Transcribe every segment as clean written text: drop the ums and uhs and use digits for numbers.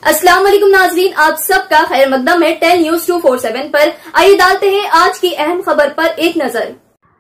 अस्सलाम वालेकुम नाजरीन, आप सबका खैर मकदम है 10 न्यूज 247 पर। आइए डालते हैं आज की अहम खबर पर एक नजर।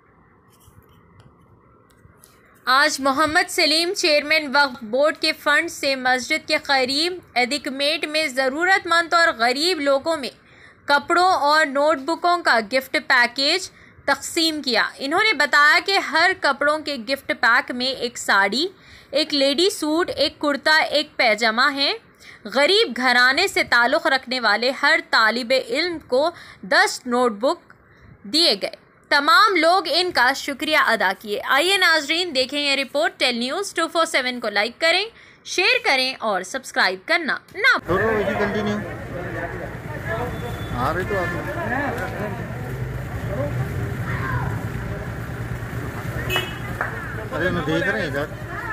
आज मोहम्मद सलीम चेयरमैन वक्फ बोर्ड के फंड से मस्जिद के करीब एदिकमेट में ज़रूरतमंद और गरीब लोगों में कपड़ों और नोटबुकों का गिफ्ट पैकेज तकसीम किया। इन्होंने बताया कि हर कपड़ों के गिफ्ट पैक में एक साड़ी, एक लेडी सूट, एक कुर्ता, एक पैजामा है। गरीब घराने से ताल्लुक़ रखने वाले हर तालिबे इल्म को 10 नोटबुक दिए गए। तमाम लोग इनका शुक्रिया अदा किए। आइए नाजरीन देखें ये रिपोर्ट। 10 न्यूज़ 247 को लाइक करें, शेयर करें और सब्सक्राइब करना ना कंटिन्यू आ रही तो अरे मैं देख रहे हैं इधर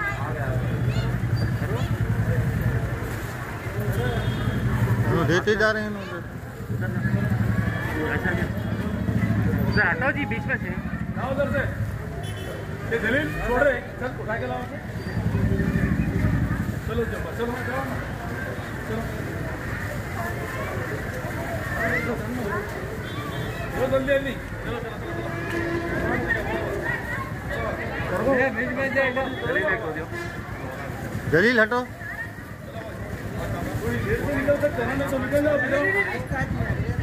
देते जा रहे हैं हटाओ जी, बीच में से उधर से ये दलील छोड़ रहे, चल उठा के लाओ। चलो चलो चलो चलो जल्दी जल्दी चलो चलो दलील हटो। देर से निकल सकते हैं ना, तो निकल जाओ।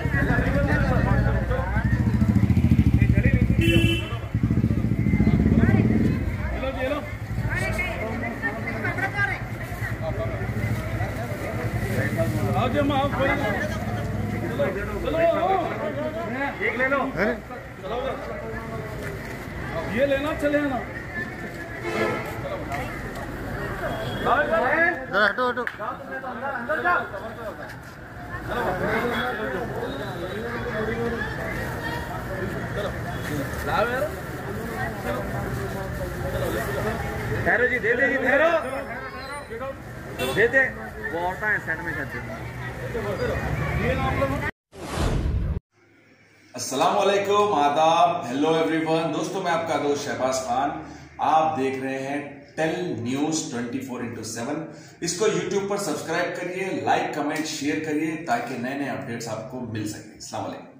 एक ले लो, ये लेना चले ना। हटो हटो ठहरो जी, दे दे जी, ठहरो दे दे। वो औरता है साइड में करते। अस्सलाम वालेकुम, आदाब, हेलो एवरीवन। दोस्तों मैं आपका दोस्त शहबाज खान, आप देख रहे हैं 10 न्यूज 24/7। इसको यूट्यूब पर सब्सक्राइब करिए, लाइक कमेंट शेयर करिए ताकि नए नए अपडेट्स आपको मिल सके। अस्सलाम वालेकुम।